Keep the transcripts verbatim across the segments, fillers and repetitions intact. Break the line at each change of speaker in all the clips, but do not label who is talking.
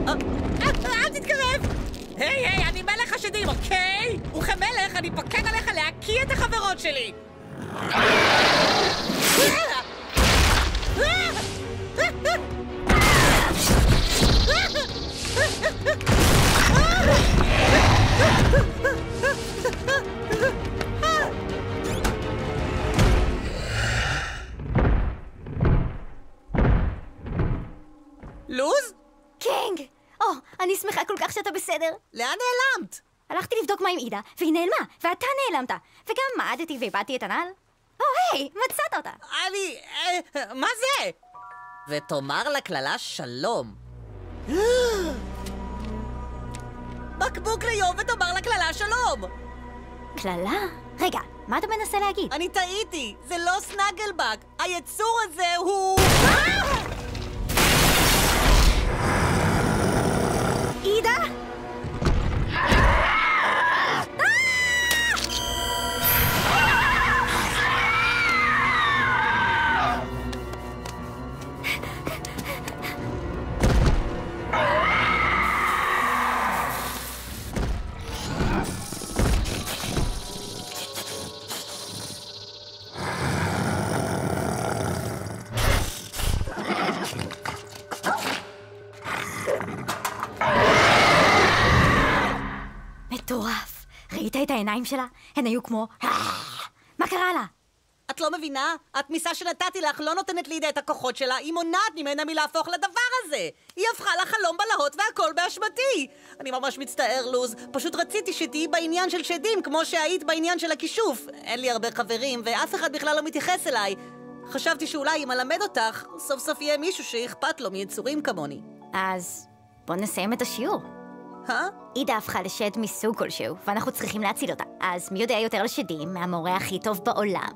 אל תתקרב! היי, היי, אני מלך השדים, אוקיי? וכמלך אני פקד עליך להקיא את החברות שלי! לוז?
קינג! או, אני שמחה כל כך שאתה בסדר.
לאן נעלמת?
הלכתי לבדוק מה עם עידה, והיא נעלמה, ואתה נעלמת. וגם מעדתי ואיבדתי את הנעל. או, היי, מצאת אותה.
אני... אה, מה זה? ותאמר לכללה שלום. בקבוק ליום ותאמר לכללה שלום!
כללה? רגע, מה אתה מנסה להגיד?
אני טעיתי, זה לא סנגלבג. היצור הזה הוא...
עידה? מטורף. ראית את העיניים שלה? הן היו כמו... מה קרה לה?
את לא מבינה? התמיסה שנתתי לך לא נותנת לידה את הכוחות שלה, היא מונעת ממנה מלהפוך לדבר הזה. היא הפכה לחלום בלהות והכל באשמתי. אני ממש מצטער, לוז. פשוט רציתי שתהיי בעניין של שדים, כמו שהיית בעניין של הכישוף. אין לי הרבה חברים, ואף אחד בכלל לא מתייחס אליי. חשבתי שאולי אם אלמד אותך, סוף סוף יהיה מישהו שאכפת לו מיצורים כמוני.
אז בוא נסיים את השיעור.
אה?
עידה הפכה לשד מסוג כלשהו, ואנחנו צריכים להציל אותה. אז מי יודע יותר לשדים מהמורה הכי טוב בעולם?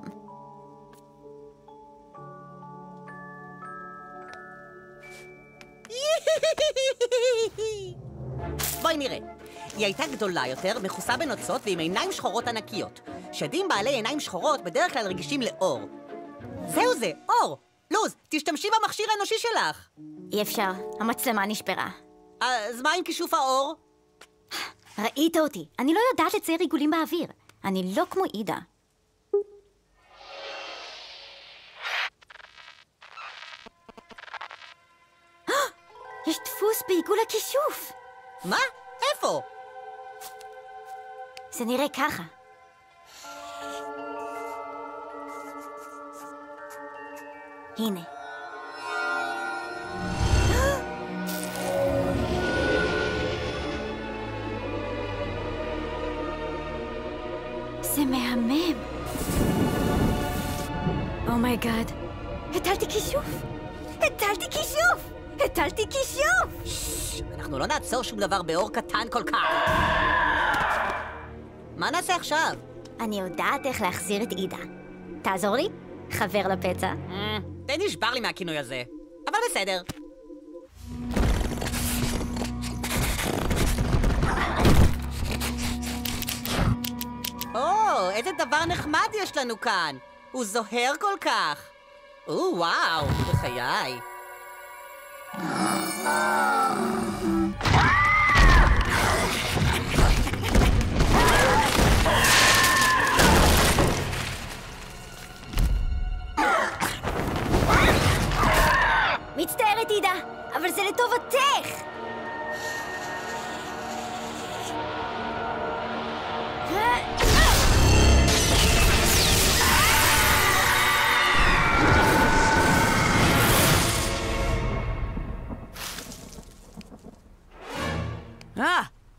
בואי נראה. היא הייתה גדולה יותר, מכוסה בנוצות ועם עיניים שחורות ענקיות. שדים בעלי עיניים שחורות בדרך כלל רגישים לאור. זהו זה, אור! לוז, תשתמשי במכשיר האנושי שלך.
אי אפשר, המצלמה נשברה.
אז מה עם כישוף האור?
ראית אותי, אני לא יודעת לצייר עיגולים באוויר. אני לא כמו עידה. יש דפוס בעיגול הכישוף.
מה? איפה?
זה נראה ככה. הנה. זה מהמם. אומייגאד. הטלתי כישוף. הטלתי כישוף. הטלתי כישוף!
ששש, אנחנו לא נעצור שום דבר באור קטן כל כך. מה נעשה עכשיו?
אני יודעת איך להחזיר את עידה. תעזור לי? חבר לפצע.
די נשבר לי מהכינוי הזה. אבל בסדר. או, איזה דבר נחמד יש לנו כאן. הוא זוהר כל כך. או, וואו, בחיי.
מצטערת עידה, אבל זה לטובתך.
אה!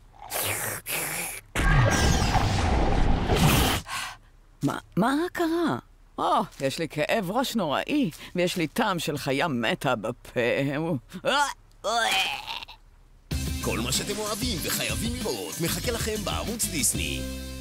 מה, מה קרה? או, יש לי כאב ראש נוראי, ויש לי טעם של חיה מתה בפה.
כל מה שאתם אוהבים וחייבים לראות מחכה לכם בערוץ דיסני.